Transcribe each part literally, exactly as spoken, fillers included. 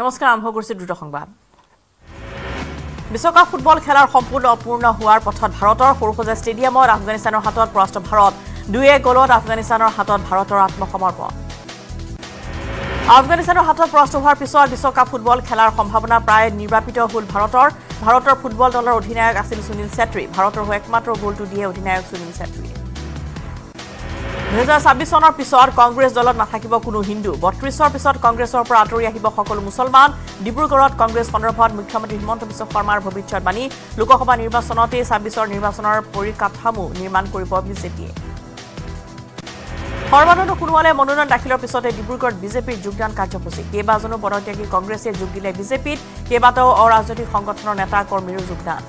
নমস্কাৰ আৰম্ভ কৰিছে দ্ৰুত সংবাদ বিশ্বকাপ ফুটবল খেলাৰ সম্পূৰ্ণ অপূৰ্ণ হোৱাৰ পথত ভাৰতৰ সৰুসজাই ষ্টেডিয়ামত আফগানিস্তানৰ হাতত পৰাস্ত ভাৰত দুই এক গ'লত আফগানিস্তানৰ হাতত ভাৰতৰ আত্মসমৰ্পণ আফগানিস্তানৰ হাতত পৰাস্ত হোৱাৰ পিছত বিশ্বকাপ ফুটবল খেলাৰ সম্ভাৱনা প্ৰায় নিৰ্বাপিত হ'ল ভাৰতৰ ভাৰতৰ ফুটবল দলৰ অধিনায়ক আছিল সুনীল ছেত্ৰী ভাৰতৰ হৈ একমাত্ৰ গ'লটো দিয়ে অধিনায়ক সুনীল ছেত্ৰীয়ে দুই হাজাৰ ছাব্বিছ চনৰ পিছত কংগ্ৰেছ দলত নাথাকিব কোনো হিন্দু বত্ৰিশৰ পিছত কংগ্ৰেছৰ পৰা আঁতৰি আহিব সকলো মুছলমান ডিব্ৰুগড়ত কংগ্ৰেছ সন্দৰ্ভত মুখ্যমন্ত্ৰী হিমন্ত বিশ্ব শৰ্মাৰ ভৱিষ্যৎবাণী লোকসভা নিৰ্বাচনতে ছাব্বিছৰ নিৰ্বাচনৰ পৰিকাঠামো নিৰ্মাণ কৰিব বিজেপিয়ে সৰ্বানন্দ সোণোৱালে মনোনয়ন দাখিলৰ পিছতে ডিব্ৰুগড়ত বিজেপিৰ যোগদান কাৰ্যসূচী কেইবাজনো পদত্যাগী কংগ্ৰেছে যোগ দিলে বিজেপিত কেইবাটাও অৰাজনৈতিক সংগঠনৰ নেতা কৰ্মীৰো যোগদান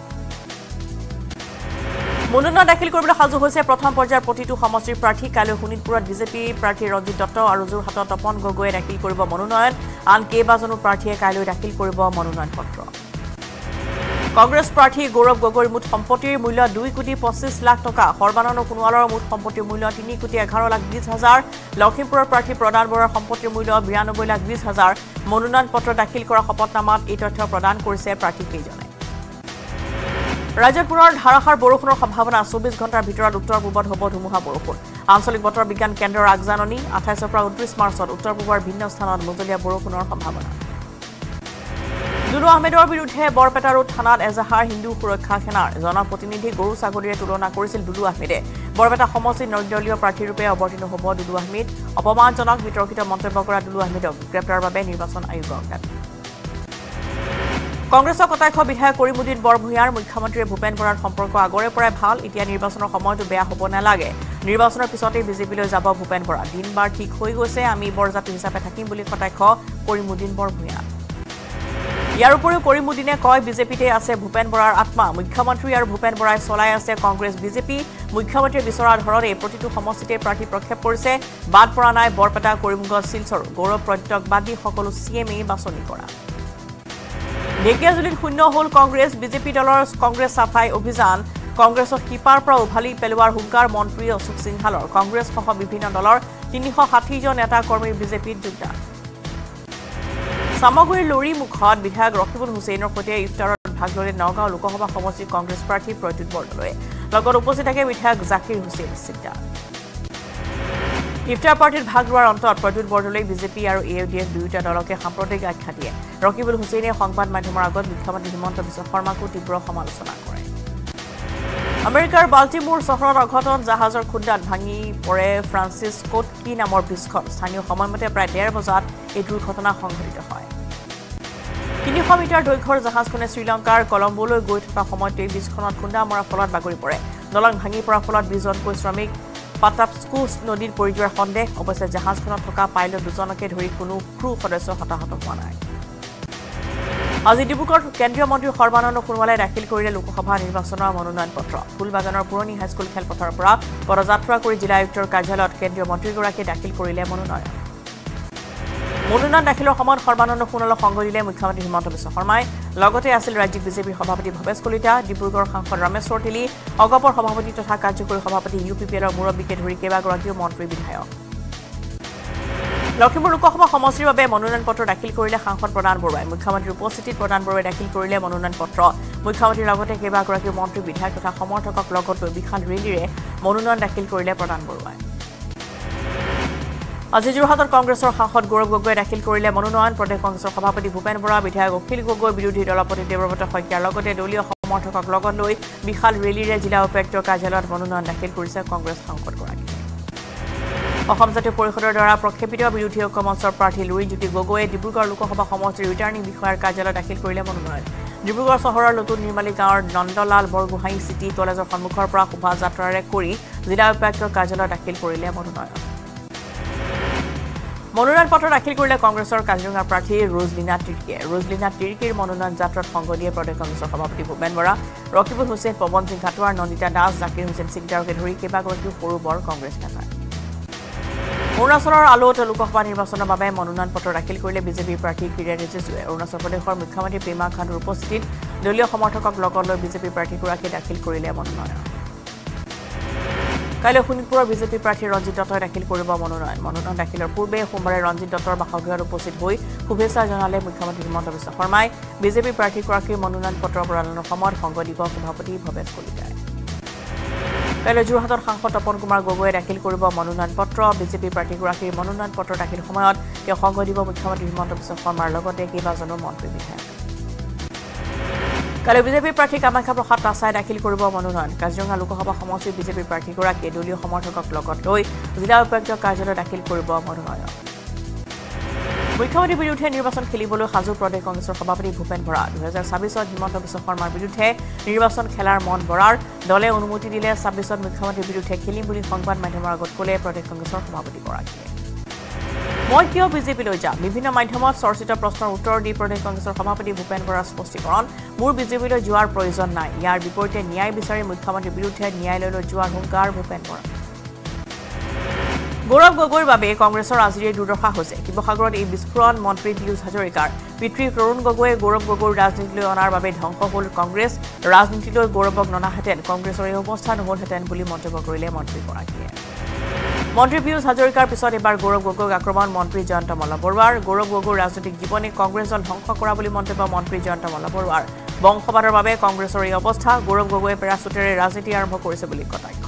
মনোনয়ন দাখিল কৰিবলৈ সাজু হৈছে প্ৰথম পৰ্যায়ৰ প্ৰতিটো সমষ্টিৰ প্ৰাৰ্থী কাইলৈ শোণিতপুৰত বিজেপি প্ৰাৰ্থী ৰঞ্জিত দত্ত আৰু যোৰহাটত তপন গগৈয়ে দাখিল কৰিব মনোনয়ন আন কেইবাজনো প্ৰাৰ্থীয়ে কাইলৈ দাখিল কৰিব মনোনয়ন পত্ৰ কংগ্ৰেছ প্ৰাৰ্থী গৌৰৱ গগৈৰ মুঠ সম্পত্তিৰ মূল্য দুই কোটি পঁচিছ লাখ টকা সৰ্বানন্দ সোণোৱালৰ মুঠ সম্পত্তিৰ মূল্য তিনি কোটি এঘাৰ লাখ বিশ হাজাৰ লখিমপুৰৰ প্ৰাৰ্থী প্ৰদান বৰাৰ সম্পত্তিৰ মূল্য বিৰানব্বৈ লাখ বিশ হাজাৰ মনোনয়ন পত্ৰ দাখিল কৰা শপতনামাত এই তথ্য প্ৰদান কৰিছে প্ৰাৰ্থীকেইজনে ৰাজ্যত পুনৰ ধাৰাসাৰ বৰষুণৰ সম্ভাৱনা চৌবিছ ঘণ্টাৰ ভিতৰত উত্তৰ পূবত হ'ব ধুমুহা বৰষুণ আঞ্চলিক বতৰ বিজ্ঞান কেন্দ্ৰৰ আগজাননী আঠাইছৰ পৰা ঊনত্ৰিছ মাৰ্চত উত্তৰ পূবৰ ভিন্ন স্থানত মজলীয়া বৰষুণৰ সম্ভাৱনা দুলু আহমেদৰ বিৰুদ্ধে বৰপেটা ৰোড থানাত এজাহাৰ হিন্দু সুৰক্ষা সেনাৰ জনপ্ৰতিনিধি গৰু ছাগলীৰে তুলনা কৰিছিল দুলু আহমেদে বৰপেটা সমষ্টিত নিৰ্দলীয় প্ৰাৰ্থীৰূপে অৱতীৰ্ণ হ'ব দুলু আহমেদ অপমানজনক বিতৰ্কিত মন্তব্য কৰা দুলু আহমেদক গ্ৰেপ্তাৰৰ বাবে নিৰ্বাচন আয়োগক দাবী কংগ্ৰেছৰ কটাক্ষ বিধায়ক কৰিমুদ্দিন বৰভূঞাৰ মুখ্যমন্ত্ৰী ভূপেন বৰাৰ সম্পৰ্ক আগৰে পৰাই ভাল এতিয়া নিৰ্বাচনৰ সময়টো বেয়া হ'ব নালাগে নিৰ্বাচনৰ পিছতেই বিজেপিলৈ যাব ভূপেন বৰা দিনবাৰ ঠিক হৈ গৈছে আমি বৰজাতি হিচাপে থাকিম বুলি কটাক্ষ কৰিমুদ্দিন বৰভূঞা ইয়াৰ উপৰিও কৰিমুদ্দিনে কয় বিজেপিতে আছে ভূপেন বৰাৰ আত্মা মুখ্যমন্ত্ৰী আৰু ভূপেন বৰাই চলাই আছে কংগ্ৰেছ বিজেপি মুখ্যমন্ত্ৰীয়ে বিচৰা ধৰণে প্ৰতিটো সমষ্টিতে প্ৰাৰ্থী প্ৰক্ষেপ কৰিছে বাদ পৰা নাই বৰপেটা কৰিমগঞ্জ শিলচৰ গৌৰৱ প্ৰত্যক্ষবাদী সকলো চিএমএ বাছনি কৰা ঢেকিয়াজুলিত শূন্য হ'ল কংগ্ৰেছ বিজেপি দলৰ কংগ্ৰেছ সাফাই অভিযান কংগ্ৰেছৰ শিপাৰ পৰা উভালি পেলোৱাৰ হুংকাৰ মন্ত্ৰী অশোক সিংহালৰ কংগ্ৰেছসহ বিভিন্ন দলৰ তিনিশ ষাঠি জন নেতা কৰ্মীৰ বিজেপিত যোগদান সামগ্ৰীৰ লৰি মুখত বিধায়ক ৰকিবুল হুছেইনৰ সৈতে ইফতাৰত ভাগ ল'লে নগাঁও লোকসভা সমষ্টিৰ কংগ্ৰেছ প্ৰাৰ্থী প্ৰদ্যুৎ বৰদলৈ লগত উপস্থিত থাকে বিধায়ক জাকিৰ হুছেইন সিকদাৰ ইফতাৰ পাৰ্টিত ভাগ লোৱাৰ অন্তত প্ৰদ্যুৎ বৰদলৈ বিজেপি আৰু এ ইউ ডি এফ দুয়োটা দলকে সাম্প্ৰদায়িক আখ্যা দিয়ে ৰকিবুল হুছেইনে সংবাদ মাধ্যমৰ আগত মুখ্যমন্ত্ৰী হিমন্ত বিশ্ব শৰ্মাকো তীব্ৰ সমালোচনা কৰে আমেৰিকাৰ বাল্টিমোৰ চহৰত অঘটন জাহাজৰ খুন্দাত ভাঙি পৰে ফ্ৰান্সিছ স্কট কি নামৰ বিস্ফোৰণ স্থানীয় সময়মতে প্ৰায় ডেৰ বজাত এই দুৰ্ঘটনা সংঘটিত হয় তিনিশ মিটাৰ দৈৰ্ঘ্যৰ জাহাজখনে শ্ৰীলংকাৰ কলম্বোলৈ গৈ থকা সময়তে বিস্ফোৰণত খুন্দা মৰাৰ ফলত বাগৰি পৰে দলং ভাঙি পৰাৰ ফলত বিশজনকৈ শ্ৰমিক পাটাপস্কু নদীত পৰি যোৱাৰ সন্দেহ অৱশ্যে জাহাজখনত থকা পাইলট দুজনকে ধৰি কোনো ক্ৰু সদস্য হতাহত হোৱা নাই আজি ডিব্ৰুগড়ত কেন্দ্ৰীয় মন্ত্ৰী সৰ্বানন্দ সোণোৱালে দাখিল কৰিলে লোকসভা নিৰ্বাচনৰ মনোনয়ন পত্ৰ ফুলবাগানৰ পুৰণি হাইস্কুল খেলপথাৰৰ পৰা পদযাত্ৰা কৰি জিলা আয়ুক্তৰ কাৰ্যালয়ত কেন্দ্ৰীয় মন্ত্ৰীগৰাকীয়ে দাখিল কৰিলে মনোনয়ন মনোনয়ন দাখিলৰ সময়ত সৰ্বানন্দ সোণোৱালক সংগ দিলে মুখ্যমন্ত্ৰী হিমন্ত বিশ্ব শৰ্মাই লগতে আছিল ৰাজ্যিক বিজেপিৰ সভাপতি ভৱেশ কলিতা ডিব্ৰুগড়ৰ সাংসদ ৰমেশ্বৰ তিলি অগপৰ সভাপতি তথা কাৰ্যকৰী সভাপতি ইউ পি পি এলৰ মুৰব্বীকে ধৰি কেইবাগৰাকীও মন্ত্ৰী বিধায়ক লখিমপুৰ লোকসভা সমষ্টিৰ বাবে মনোনয়ন পত্ৰ দাখিল কৰিলে সাংসদ প্ৰদান বৰুৱাই মুখ্যমন্ত্ৰীৰ উপস্থিতিত প্ৰদান বৰুৱাই দাখিল কৰিলে মনোনয়ন পত্ৰ মুখ্যমন্ত্ৰীৰ লগতে কেইবাগৰাকীও মন্ত্ৰী বিধায়ক তথা সমৰ্থকক লগত লৈ বিশাল ৰেলীৰে মনোনয়ন দাখিল কৰিলে প্ৰদান বৰুৱাই আজি যোৰহাটত কংগ্ৰেছৰ সাংসদ গৌৰৱ গগৈয়ে দাখিল কৰিলে মনোনয়ন প্ৰদেশ কংগ্ৰেছৰ সভাপতি ভূপেন বৰা বিধায়ক অখিল গগৈ বিৰোধী দলপতি দেৱব্ৰত শইকীয়াৰ লগতে দলীয় সমৰ্থকক লগত লৈ বিশাল ৰেলীৰে জিলা উপায়ুক্তৰ কাৰ্যালয়ত মনোনয়ন দাখিল কৰিছে কংগ্ৰেছ সাংসদগৰাকীয়ে অসম জাতীয় পৰিষদৰ দ্বাৰা প্ৰক্ষেপিত বিৰোধী ঐক্য মঞ্চৰ প্ৰাৰ্থী লুৰিজ্যোতি গগৈয়ে ডিব্ৰুগড় লোকসভা সমষ্টিৰ ৰিটাৰ্ণিং বিষয়াৰ কাৰ্যালয়ত দাখিল কৰিলে মনোনয়ন ডিব্ৰুগড় চহৰৰ নতুন নিৰ্মালী গাঁৱৰ নন্দলাল বৰগোহাঁই চিটি কলেজৰ সন্মুখৰ পৰা শোভাযাত্ৰাৰে কৰি জিলা উপায়ুক্তৰ কাৰ্যালয়ত দাখিল কৰিলে মনোনয়ন মনোনয়ন পত্ৰ দাখিল কৰিলে কংগ্ৰেছৰ কাজিৰঙা প্ৰাৰ্থী ৰোজলিনা তিৰ্কীয়ে ৰোজলিনা তিৰ্কীৰ মনোনয়ন যাত্ৰাত সংগ দিয়ে প্ৰদেশ কংগ্ৰেছৰ সভাপতি ভূপেন বৰা ৰকিবুল হুছেইন পৱন সিং ঘাটোৱাৰ নন্দিতা দাস জাকিৰ হুছেইন সিকদাৰকে ধৰি কেইবাগৰাকীও সৰু বৰ কংগ্ৰেছ নেতা অৰুণাচলৰ আলোত লোকসভা নিৰ্বাচনৰ বাবে মনোনয়ন পত্ৰ দাখিল কৰিলে বিজেপিৰ প্ৰাৰ্থী কিৰেণ ৰিজিজুৱে অৰুণাচল প্ৰদেশৰ মুখ্যমন্ত্ৰী পেমা খাণ্ডুৰ উপস্থিতিত দলীয় সমৰ্থকক লগত লৈ বিজেপিৰ প্ৰাৰ্থীগৰাকীয়ে দাখিল কৰিলে মনোনয়ন কাইলৈ শোণিতপুৰৰ বিজেপি প্ৰাৰ্থী ৰঞ্জিত দত্তই দাখিল কৰিব মনোনয়ন মনোনয়ন দাখিলৰ পূৰ্বে সোমবাৰে ৰঞ্জিত দত্তৰ বাসগৃহত উপস্থিত হৈ শুভেচ্ছা জনালে মুখ্যমন্ত্ৰী হিমন্ত বিশ্ব শৰ্মাই বিজেপি প্ৰাৰ্থীগৰাকীৰ মনোনয়ন পত্ৰ প্ৰদানৰ সময়ত সংগ দিব সভাপতি ভৱেশ কলিতাই কাইলৈ যোৰহাটত সাংসদ তপন কুমাৰ গগৈয়ে দাখিল কৰিব মনোনয়ন পত্ৰ বিজেপি প্ৰাৰ্থীগৰাকীৰ মনোনয়ন পত্ৰ দাখিল সময়ত তেওঁ সংগ দিব মুখ্যমন্ত্ৰী হিমন্ত বিশ্ব শৰ্মাৰ লগতে কেইবাজনো মন্ত্ৰী বিধায়ক কালি বিজেপি প্ৰাৰ্থী কামাখ্যা প্ৰসাদ তাছাই দাখিল কৰিব মনোনয়ন কাজিৰঙা লোকসভা সমষ্টিৰ বিজেপি প্ৰাৰ্থীগৰাকীয়ে দলীয় সমৰ্থকক লগত লৈ জিলা উপায়ুক্ত কাৰ্যালয়ত দাখিল কৰিব মনোনয়ন মুখ্যমন্ত্ৰীৰ বিৰুদ্ধে নিৰ্বাচন খেলিবলৈ সাজু প্ৰদেশ কংগ্ৰেছৰ সভাপতি ভূপেন বৰা দুহেজাৰ ছাব্বিছত হিমন্ত বিশ্ব শৰ্মাৰ বিৰুদ্ধে নিৰ্বাচন খেলাৰ মন বৰাৰ দলে অনুমতি দিলে ছাব্বিছত মুখ্যমন্ত্ৰীৰ বিৰুদ্ধে খেলিম বুলি সংবাদ মাধ্যমৰ আগত ক'লে প্ৰদেশ কংগ্ৰেছৰ সভাপতিগৰাকীয়ে মই কিয় বিজেপিলৈ যাম বিভিন্ন মাধ্যমত চৰ্চিত প্ৰশ্নৰ উত্তৰ দি প্ৰদেশ কংগ্ৰেছৰ সভাপতি ভূপেন বৰাৰ স্পষ্টীকৰণ মোৰ বিজেপিলৈ যোৱাৰ প্ৰয়োজন নাই ইয়াৰ বিপৰীতে ন্যায় বিচাৰি মুখ্যমন্ত্ৰীৰ বিৰুদ্ধে ন্যায়ালয়লৈ যোৱাৰ হুংকাৰ ভূপেন বৰা গৌৰৱ গগৈৰ বাবে কংগ্ৰেছৰ আজিৰে দুৰ্দশা হৈছে শিৱসাগৰত এই বিস্ফোৰণ মন্ত্ৰী পীয়ুষ হাজৰিকাৰ পিতৃ তৰুণ গগৈয়ে গৌৰৱ গগৈৰ ৰাজনীতিলৈ অনাৰ বাবে ধ্বংস হ'ল কংগ্ৰেছ ৰাজনীতিলৈ গৌৰৱক ননাহেঁতেন কংগ্ৰেছৰ এই অৱস্থা নহলহেঁতেন বুলি মন্তব্য কৰিলে মন্ত্ৰীগৰাকীয়ে মন্ত্ৰী পীয়ুষ হাজৰিকাৰ পিছত এবাৰ গৌৰৱ গগৈক আক্ৰমণ মন্ত্ৰী জয়ন্ত মল্ল বৰুৱাৰ গৌৰৱ গগৈৰ ৰাজনৈতিক জীৱনে কংগ্ৰেছ দল ধ্বংস কৰা বুলি মন্তব্য মন্ত্ৰী জয়ন্ত মল্ল বৰুৱাৰ বংশবাদৰ বাবে কংগ্ৰেছৰ এই অৱস্থা গৌৰৱ গগৈয়ে পেৰাচুটেৰে ৰাজনীতি আৰম্ভ কৰিছে বুলি কটাক্ষ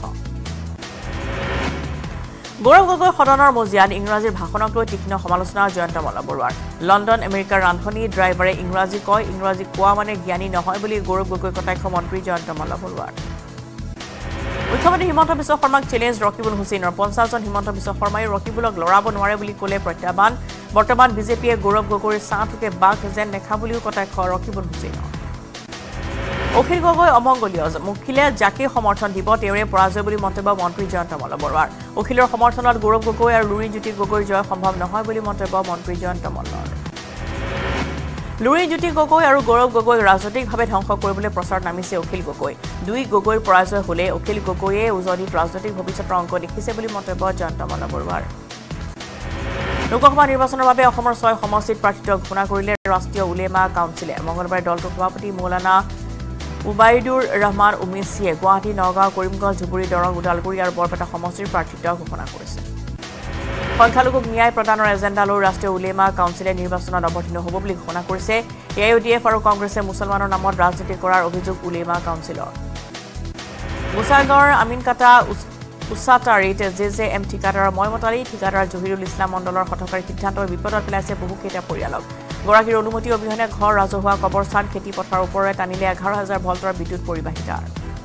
গৌৰৱ গগৈ সদনৰ মজিয়াত ইংৰাজীৰ ভাষণক লৈ তীক্ষ্ণ সমালোচনা জয়ন্ত মল্ল বৰুৱাৰ লণ্ডন আমেৰিকাৰ ৰান্ধনী ড্ৰাইভাৰে ইংৰাজী কয় ইংৰাজী কোৱা মানে জ্ঞানী নহয় বুলি গৌৰৱ গগৈ কটাক্ষ মন্ত্ৰী জয়ন্ত মল্ল বৰুৱাৰ মুখ্যমন্ত্ৰী হিমন্ত বিশ্ব শৰ্মাক চেলেঞ্জ ৰকিবুল হুছেইনৰ পঞ্চাছজন হিমন্ত বিশ্ব শৰ্মাই ৰকিবুলক লৰাব নোৱাৰে বুলি ক'লে প্ৰত্যাহ্বান বৰ্তমান বিজেপিয়ে গৌৰৱ গগৈৰ ছাঁটোকে বাঘ যেন দেখা বুলিও কটাক্ষ ৰকিবুল হুছেইনৰ অখিল গগৈ অমংগলীয় মুখিলে যাকে সমৰ্থন দিব তেওঁৰে পৰাজয় বুলি মন্তব্য মন্ত্ৰী জয়ন্ত মল্ল বৰুৱাৰ অখিলৰ সমৰ্থনত গৌৰৱ গগৈ আৰু লুৰিজ্যোতি গগৈৰ জয় সম্ভৱ নহয় বুলি মন্তব্য মন্ত্ৰী জয়ন্ত মল্লৰ লুৰিজ্যোতি গগৈ আৰু গৌৰৱ গগৈক ৰাজনৈতিকভাৱে ধ্বংস কৰিবলৈ প্ৰচাৰ নামিছে অখিল গগৈ দুই গগৈৰ পৰাজয় হ'লে অখিল গগৈয়ে উজনিত ৰাজনৈতিক ভৱিষ্যতৰ অংক দেখিছে বুলি মন্তব্য জয়ন্ত মল্ল বৰুৱাৰ লোকসভা নিৰ্বাচনৰ বাবে অসমৰ ছয় সমষ্টিত প্ৰাৰ্থিত্ব ঘোষণা কৰিলে ৰাষ্ট্ৰীয় উলেমা কাউন্সিলে মঙলবাৰে দলটোৰ সভাপতি মৌলানা উবাইদুৰ ৰহমান উমেশিয়ে গুৱাহাটী নগাঁও কৰিমগঞ্জ ধুবুৰী দৰং ওদালগুৰি আৰু বৰপেটা সমষ্টিৰ প্ৰাৰ্থিত্ব ঘোষণা কৰিছে সংখ্যালঘুক ন্যায় প্ৰদানৰ এজেণ্ডা লৈ ৰাষ্ট্ৰীয় উলেমা কাউন্সিলে নিৰ্বাচনত অৱতীৰ্ণ হ'ব বুলি ঘোষণা কৰিছে A I U D F আৰু কংগ্ৰেছে মুছলমানৰ নামত ৰাজনীতি কৰাৰ অভিযোগ উলেমা কাউন্সিলৰ মুছাগৰ আমিনকাটা উচ্চাতাৰিত জে জে এম ঠিকাদাৰৰ ময়মতাৰী ঠিকাদাৰ জহিৰুল ইছলাম মণ্ডলৰ হঠকাৰী সিদ্ধান্তই বিপদত পেলাইছে বহুকেইটা পৰিয়ালক গৰাকীৰ অনুমতি অবিহনে ঘৰ ৰাজহুৱা কবৰস্থান খেতি পথাৰৰ ওপৰেৰে টানিলে এঘাৰ হাজাৰ ভল্টৰ বিদ্যুৎ পৰিবাহিতা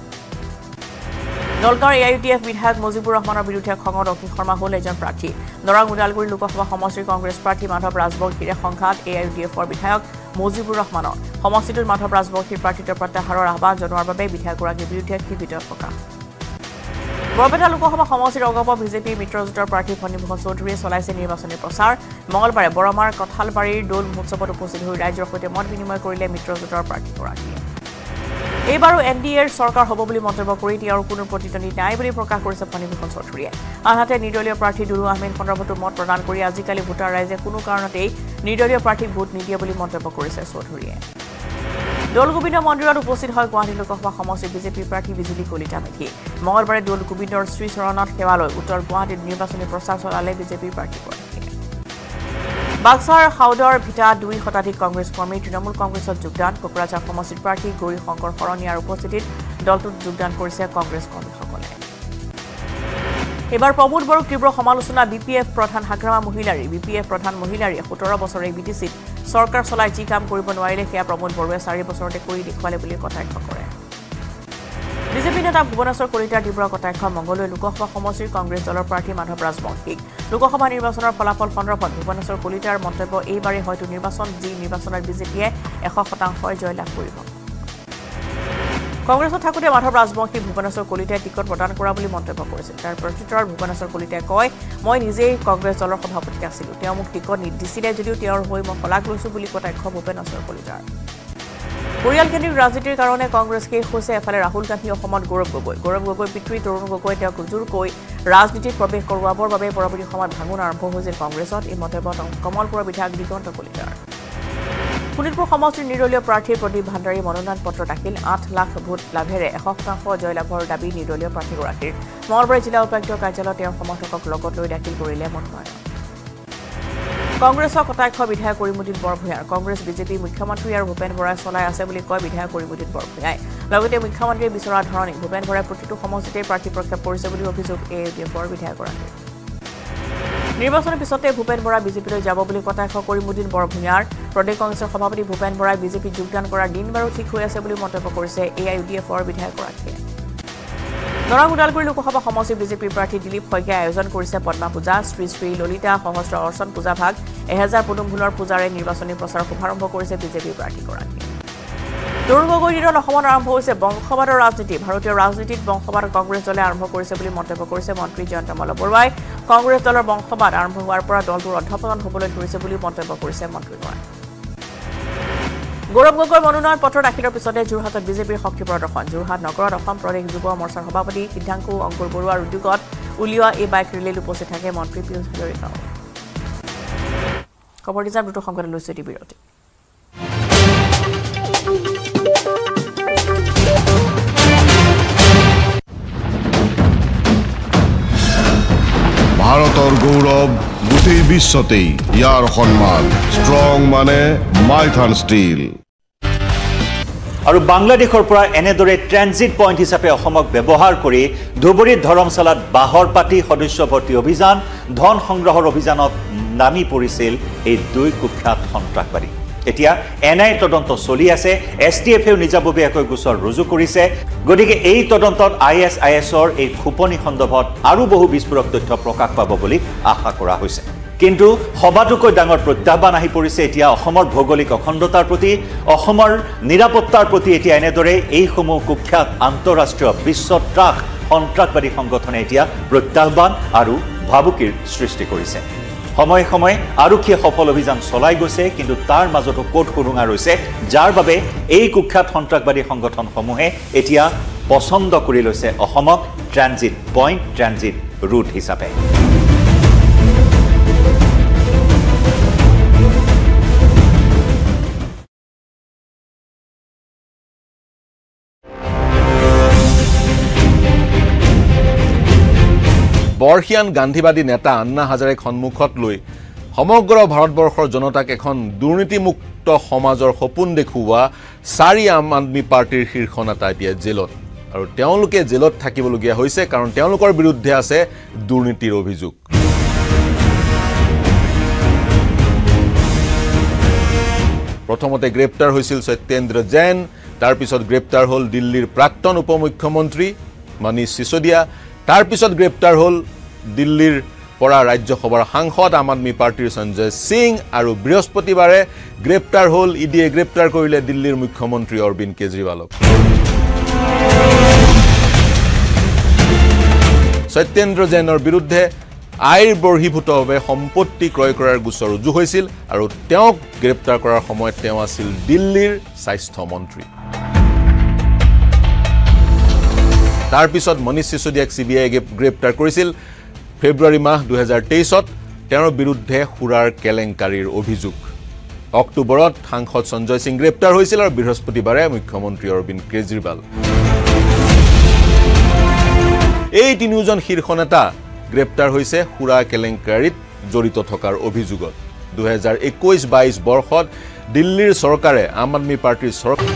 নলকাৰ A I U D F বিধায়ক মুজিবুৰ ৰহমানৰ বিৰুদ্ধে খঙত অখিল শৰ্মা হ'ল এজন প্ৰাৰ্থী দৰং ওদালগুৰি লোকসভা সমষ্টিৰ কংগ্ৰেছ প্ৰাৰ্থী মাধৱ ৰাজবংশীৰে সংঘাত এ আই ইউ ডি এফৰ বিধায়ক মুজিবুৰ ৰহমানৰ সমষ্টিটোত মাধৱ ৰাজবংশীৰ প্ৰাৰ্থিত্ব প্ৰত্যাহাৰৰ আহ্বান জনোৱাৰ বাবে বিধায়কগৰাকীৰ বিৰুদ্ধে ক্ষোভিত প্ৰকাশ বৰপেটা লোকসভা সমষ্টিৰ অগপ বিজেপি মিত্ৰজোঁটৰ প্ৰাৰ্থী ফণীভূষণ চৌধুৰীয়ে চলাইছে নিৰ্বাচনী প্ৰচাৰ মঙলবাৰে বৰমাৰ কঁঠালবাৰীৰ দৌল মহোৎসৱত উপস্থিত হৈ ৰাইজৰ সৈতে মত বিনিময় কৰিলে মিত্ৰজোঁটৰ প্ৰাৰ্থীগৰাকীয়ে এইবাৰো এন ডি এৰ চৰকাৰ হ'ব বুলি মন্তব্য কৰি তেওঁৰ কোনো প্ৰতিদ্বন্দ্বী নাই বুলি প্ৰকাশ কৰিছে ফণীভূষণ চৌধুৰীয়ে আনহাতে নিৰ্দলীয় প্ৰাৰ্থী দুৰু আহমেদ সন্দৰ্ভতো মত প্ৰদান কৰি আজিকালি ভোটাৰ ৰাইজে কোনো কাৰণতেই নিৰ্দলীয় প্ৰাৰ্থীক ভোট নিদিয়ে বুলি মন্তব্য কৰিছে চৌধুৰীয়ে দৌল গোবিন্দ মন্দিৰত উপস্থিত হয় গুৱাহাটী লোকসভা সমষ্টিৰ বিজেপি প্ৰাৰ্থী বিজুলী কলিতা মেধি মঙলবাৰে দৌল গোবিন্দৰ শ্ৰীচৰণত সেৱালৈ উত্তৰ গুৱাহাটীত নিৰ্বাচনী প্ৰচাৰ চলালে বিজেপিৰ প্ৰাৰ্থীগৰাকীয়ে বাক্সাৰ হাউদৰ ভিটা দুই শতাধিক কংগ্ৰেছ কৰ্মী তৃণমূল কংগ্ৰেছত যোগদান কোকৰাঝাৰ সমষ্টিৰ প্ৰাৰ্থী গৌৰী শংকৰ শৰণীয়াৰ উপস্থিতিত দলটোত যোগদান কৰিছে কংগ্ৰেছ কৰ্মীসকলে এবাৰ প্ৰমোদ বড়োক তীব্ৰ সমালোচনা বি পি এফ প্ৰধান Hagrama Mohilary B P F প্ৰধান মহিলাৰীয়ে সোতৰ বছৰে বি টি চিত চৰকাৰ চলাই যি কাম কৰিব নোৱাৰিলে সেয়া প্ৰমোদ বড়োৱে চাৰি বছৰতে কৰি দেখুৱালে বুলি কটাক্ষ কৰে বিজেপি নেতা ভুৱনেশ্বৰ কলিতাৰ তীব্ৰ কটাক্ষ মংগলদৈ লোকসভা সমষ্টিৰ কংগ্ৰেছ দলৰ প্ৰাৰ্থী মাধৱ ৰাজবংশীক লোকসভা নিৰ্বাচনৰ ফলাফল সন্দৰ্ভত ভুৱনেশ্বৰ কলিতাৰ মন্তব্য এইবাৰে হয়তো নিৰ্বাচন যি নিৰ্বাচনত বিজেপিয়ে এশ শতাংশই জয়লাভ কৰিব কংগ্ৰেছত থাকোঁতে মাধৱ ৰাজবংশী ভুৱনেশ্বৰ কলিতাই টিকট প্ৰদান কৰা বুলি মন্তব্য কৰিছিল তাৰ প্ৰত্যুত্তৰত ভুৱনেশ্বৰ কলিতাই কয় মই নিজেই কংগ্ৰেছ দলৰ সভাপতি আছিলোঁ তেওঁ মোক টিকট নিদিছিলে যদিও তেওঁৰ হৈ মই শলাগ লৈছোঁ বুলি কটাক্ষ ভূপেনেশ্বৰ কলিতাৰ পৰিয়ালকেন্দ্ৰিক ৰাজনীতিৰ কাৰণে কংগ্ৰেছ শেষ হৈছে এফালে ৰাহুল গান্ধী অসমত গৌৰৱ গগৈ গৌৰৱ গগৈ পিতৃ তৰুণ গগৈ তেওঁক জোৰকৈ ৰাজনীতিত প্ৰৱেশ কৰোৱাবৰ বাবে পৰৱৰ্তী সময়ত ভাঙোন আৰম্ভ হৈছিল কংগ্ৰেছত এই মন্তব্য কমলপুৰৰ বিধায়ক দিগন্ত কলিতাৰ শোণিতপুৰ সমষ্টিৰ নিৰ্দলীয় প্ৰাৰ্থী প্ৰদীপ ভাণ্ডাৰী মনোনয়ন পত্ৰ দাখিল আঠ লাখ ভোট লাভেৰে এশ শতাংশ জয়লাভৰ দাবী নিৰ্দলীয় প্ৰাৰ্থীগৰাকীৰ মঙলবাৰে জিলা উপায়ুক্ত কাৰ্যালয়ত তেওঁৰ সমৰ্থকক লগত লৈ দাখিল কৰিলে মনোনয়ন কংগ্ৰেছৰ কটাক্ষ বিধায়ক কৰিমুদ্দিন বৰভূঞাৰ কংগ্ৰেছ বিজেপি মুখ্যমন্ত্ৰী আৰু ভূপেন বৰাই চলাই আছে বুলি কয় বিধায়ক কৰিমুদ্দিন বৰভূঞাই লগতে মুখ্যমন্ত্ৰীয়ে বিচৰা ধৰণে ভূপেন বৰাই প্ৰতিটো সমষ্টিতে প্ৰাৰ্থী প্ৰক্ষেপ কৰিছে বুলি অভিযোগ এ ইউ ডি এফৰ বিধায়কগৰাকীৰ নিৰ্বাচনৰ পিছতে ভূপেন বৰা বিজেপিলৈ যাব বুলি কটাক্ষ কৰিমুদ্দিন বৰভূঞাৰ প্ৰদেশ কংগ্ৰেছৰ সভাপতি ভূপেন বৰাই বিজেপিত যোগদান কৰাৰ দিন বাৰু ঠিক হৈ আছে বুলি মন্তব্য কৰিছে এ আই ইউ ডি এফৰ বিধায়কগৰাকীয়ে দৰং ওদালগুৰি লোকসভা সমষ্টিৰ বিজেপিৰ প্ৰাৰ্থী দিলীপ শইকীয়াই আয়োজন কৰিছে পদ্মা পূজা শ্ৰী শ্ৰী ললিতা সহস্ৰ অৰ্চন পূজা ভাগ এহেজাৰ পদুম ফুলৰ পূজাৰে নিৰ্বাচনী প্ৰচাৰ শুভাৰম্ভ কৰিছে বিজেপিৰ প্ৰাৰ্থীগৰাকীয়ে তৰুণ গগৈৰ দিনত অসমত আৰম্ভ হৈছে বংশবাদৰ ৰাজনীতি ভাৰতীয় ৰাজনীতিত বংশবাদ কংগ্ৰেছ দলে আৰম্ভ কৰিছে বুলি মন্তব্য কৰিছে মন্ত্ৰী জয়ন্ত মাল্লবৰুৱাই কংগ্ৰেছ দলৰ বংশবাদ আৰম্ভ হোৱাৰ পৰা দলটোৰ অধপতন হ'বলৈ ধৰিছে বুলি মন্তব্য কৰিছে মন্ত্ৰীগৰাকীয়ে গৌৰৱ গগৈৰ মনোনয়ন পত্ৰ দাখিলৰ পিছতে যোৰহাটত বিজেপিৰ শক্তি প্ৰদৰ্শন যোৰহাট নগৰত অসম প্ৰদেশ যুৱ মৰ্চাৰ সভাপতি সিদ্ধাংকু অংকুৰ বৰুৱাৰ উদ্যোগত উলিওৱা এই বাইক ৰেলীত উপস্থিত থাকে মন্ত্ৰী পীয়ুষ হাজৰিকাও খবৰ দিছা দুটো সংবাদ লৈছে এটি বিৰতি ভাৰতৰ গৌৰৱ গোটেই বিশ্বতেই ইয়াৰ সন্মান ষ্ট্ৰং মানে মাইথান ষ্টীল আৰু বাংলাদেশৰ পৰা এনেদৰে ট্ৰানজিট পইণ্ট হিচাপে অসমক ব্যৱহাৰ কৰি ধুবুৰীত ধৰমশালাত বাহৰ পাতি সদস্য ভৰ্তি অভিযান ধন সংগ্ৰহৰ অভিযানত নামি পৰিছিল এই দুই কুখ্যাত সন্ত্ৰাসবাদী এতিয়া এন আই তদন্ত চলি আছে এছ টি এফেও নিজাববীয়াকৈ গোচৰ ৰুজু কৰিছে গতিকে এই তদন্তত আই এছ আই এছৰ এই খুপনি সন্দৰ্ভত আৰু বহু বিস্ফোৰক তথ্য প্ৰকাশ পাব বুলি আশা কৰা হৈছে কিন্তু সবাতোকৈ ডাঙৰ প্ৰত্যাহ্বান আহি পৰিছে এতিয়া অসমৰ ভৌগোলিক অখণ্ডতাৰ প্ৰতি অসমৰ নিৰাপত্তাৰ প্ৰতি এতিয়া এনেদৰে এইসমূহ কুখ্যাত আন্তঃৰাষ্ট্ৰীয় বিশ্বত্ৰাস সন্ত্ৰাসবাদী সংগঠনে এতিয়া প্ৰত্যাহ্বান আৰু ভাবুকিৰ সৃষ্টি কৰিছে সময়ে সময়ে আৰক্ষীয়ে সফল অভিযান চলাই গৈছে কিন্তু তাৰ মাজতো কোট কুৰুঙা ৰৈছে যাৰ বাবে এই কুখ্যাত সন্ত্ৰাসবাদী সংগঠনসমূহে এতিয়া পছন্দ কৰি লৈছে অসমক ট্ৰানজিট পইণ্ট ট্ৰানজিট ৰুট হিচাপে বৰ্ষিয়ান গান্ধীবাদী নেতা আন্না হাজাৰেক সন্মুখত লৈ সমগ্ৰ ভাৰতবৰ্ষৰ জনতাক এখন দুৰ্নীতিমুক্ত সমাজৰ সপোন দেখুওৱা চাৰি আম আদমি পাৰ্টিৰ শীৰ্ষ নেতা এতিয়া জেলত আৰু তেওঁলোকে জেলত থাকিবলগীয়া হৈছে কাৰণ তেওঁলোকৰ বিৰুদ্ধে আছে দুৰ্নীতিৰ অভিযোগ প্ৰথমতে গ্ৰেপ্তাৰ হৈছিল সত্যেন্দ্ৰ জৈন তাৰ পিছত গ্ৰেপ্তাৰ হ'ল দিল্লীৰ প্ৰাক্তন উপমুখ্যমন্ত্ৰী মনীষ সিসোদিয়া তাৰ পিছত গ্ৰেপ্তাৰ হ'ল দিল্লীৰ পৰা ৰাজ্যসভাৰ সাংসদ আম আদমি পাৰ্টিৰ সঞ্জয় সিং আৰু বৃহস্পতিবাৰে গ্ৰেপ্তাৰ হ'ল ইডিয়ে গ্ৰেপ্তাৰ কৰিলে দিল্লীৰ মুখ্যমন্ত্ৰী অৰবিন্দ কেজৰিৱালক সত্যেন্দ্ৰ জৈনৰ বিৰুদ্ধে আইৰ বৰ্হিভূতভাৱে সম্পত্তি ক্ৰয় কৰাৰ গোচৰ ৰুজু হৈছিল আৰু তেওঁক গ্ৰেপ্তাৰ কৰাৰ সময়ত তেওঁ আছিল দিল্লীৰ স্বাস্থ্য মন্ত্ৰী তাৰ পিছত মনীষ সিসোদিয়াক সিবিআই গ্ৰেপ্তাৰ কৰিছিল ফেব্ৰুৱাৰী মাহ দুই হাজাৰ তেইছত তেওঁৰ বিৰুদ্ধে সুৰাৰ কেলেংকাৰীৰ অভিযোগ অক্টোবৰত সাংসদ সঞ্জয় সিং গ্ৰেপ্তাৰ হৈছিল আৰু বৃহস্পতিবাৰে মুখ্যমন্ত্ৰী অৰবিন্দ কেজৰিৱাল এই তিনিওজন শীৰ্ষ নেতা গ্ৰেপ্তাৰ হৈছে সুৰা কেলেংকাৰীত জড়িত থকাৰ অভিযোগত দুই হাজাৰ একৈশ বাইশ বৰ্ষত দিল্লীৰ চৰকাৰে আম আদমি পাৰ্টিৰ চৰকাৰ